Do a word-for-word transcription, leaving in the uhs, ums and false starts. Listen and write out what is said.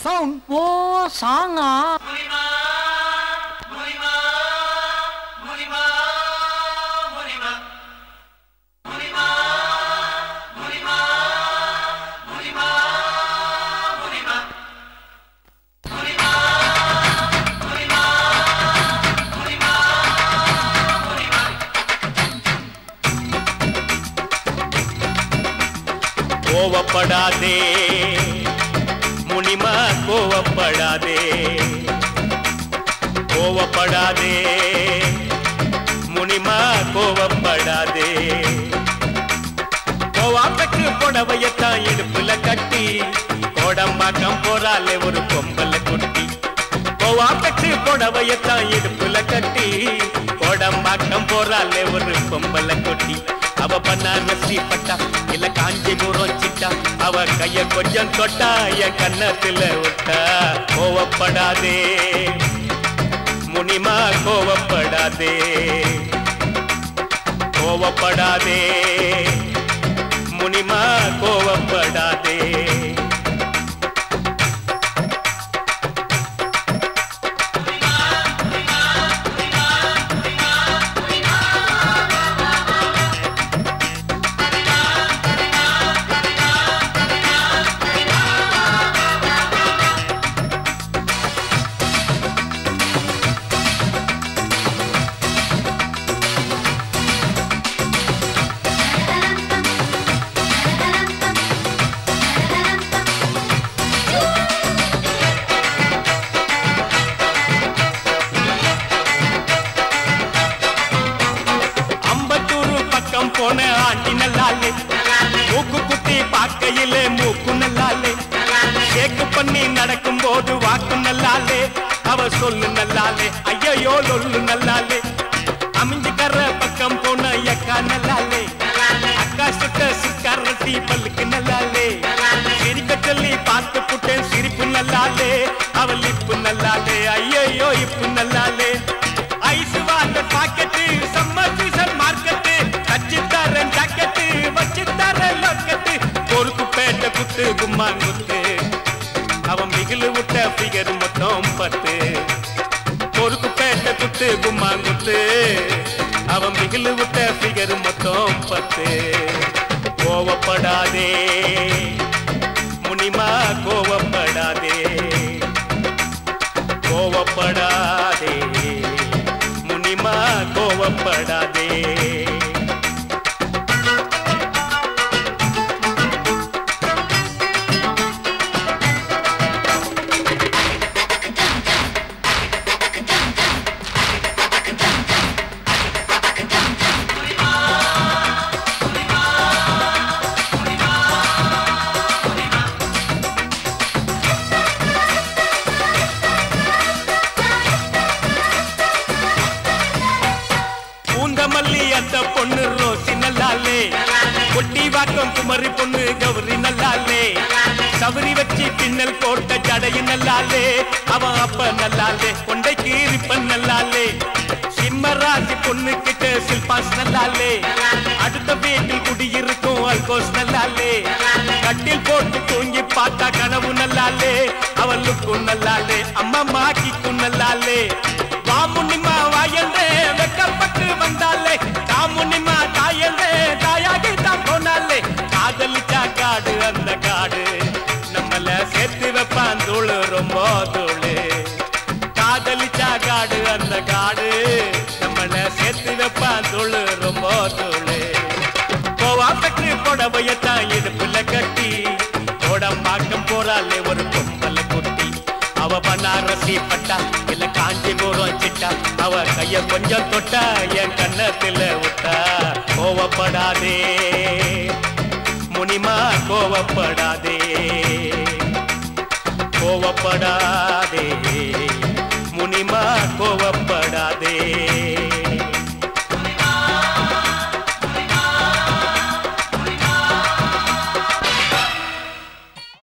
Sound. ஓ சாங்கா. கோவப்படாதே முனிமா, கோவப்படாதே கோவப்படாதே முனிமா, கோவப்படாதே. கோவாப்பட்டு புடவையத்தான் இடுப்புல கட்டி கோடம்பாக்கம் போறாலே ஒரு பொம்பல குட்டி. கோவாப்பட்டு புடவையத்தான் இடுப்புல கட்டி கோடம்பாக்கம் போறாலே ஒரு பொம்பல குட்டி. அவ பன்னாரசி பட்டா இல்ல காஞ்சிபுரம் சிட்டா, அவ கைய கொஞ்சம் தொட்டா என் கண்ணத்துல விட்டா. கோவப்படாதே முனிமா, கோவப்படாதே கோவப்படாதே முனிமா, கோவப்படாதே. போன ஆண்டி நல்லாலே, மூக்கு குத்தி பார்க்கையிலே மூக்கு நல்லாலே, கேக்கு பண்ணி நடக்கும் போது வாக்கு நல்லாலே, அவ சொல்லு நல்லாலே, ஐயோ லொல்லு நல்லாலே. அமைஞ்சுக்கற பக்கம் போன அக்கா நல்லாலே, அக்கா சுட்ட சிக்காரட்டி பல்லுக்கு நல்லாலே, சிரிக்க சொல்லி பார்த்து புட்டேன் சிரிப்பு நல்லாலே, அவள் இப்பு நல்லாலே, ஐயோ இப்பு நல்லாலே. ஐசு வாங்க பாக்கெட்டு சம்மர் சீசன் மார்க்கெட்டு, கச்சித்தாரன் ஜாக்கெட்டு வச்சித்தாரன் லொக்கெட்டு, பொறுக்கு பேட்ட குத்து கும்மாங்குத்து, அவன் மிகிலு விட்ட பிகர் மொத்தம் பத்து. பொறுக்கு பேட்ட குத்து கும்மாங்குத்து, அவன் மிகிலு விட்ட பிகர் மொத்தம் பத்து. கோவப்படாதே முனிமா, கோவப்படாதே கோவப்படாதே முனிமா, கோவப்படாதே. மல்லி அந்த பொண்ணு ரோசி நல்லாலே, கொட்டி வாக்கம் குமரி பொண்ணு கௌரி நல்லாலே, சவரி வச்சி பின்னல் போட்ட ஜடையும் நல்லாலே, அவன் அப்ப நல்லாலே, கொண்டைக்கு ரிப்பன் நல்லாலே. சிம்மராசி பொண்ணு கிட்ட சில்பாஸ் நல்லாலே, அடுத்த வீட்டில் குடியிருக்கும் அல்கோஸ் நல்லாலே, கட்டில் போட்டு தூங்கி பார்த்தா கனவு நல்லாலே, அவளுக்கும் நல்லாலே, அம்மா மாக்கிக்கும் நல்லாலே. வாமுனிமா வாயந்தே வெக்கப்பட்டு வந்தாலே, தாமுனிமா தாயந்தே தாயாகி தான் போனாலே. காதலிச்சா காடு அந்த காடு நம்மள சேர்த்து வைப்பான் தூளு ரொம்ப தூளு. காதலிச்சா காடு அந்த காடு நம்மள சேர்த்து வைப்பான் தூளு ரொம்ப தூளு. கோவா பெற்று புடவையத்தான் இடுப்புல கட்டி கோடம்பாக்கம் போறாலே ஒரு பொம்பல குட்டி. அவ பன்னாரசி பட்டா இல்ல காஞ்சிபுரம் சிட்டா, அவ கைய கொஞ்சம் தொட்டா என் கண்ணத்துல விட்டா. கோவப்படாதே முனிமா, கோவப்படாதே கோவப்படாதே முனிமா, கோவப்படாதே.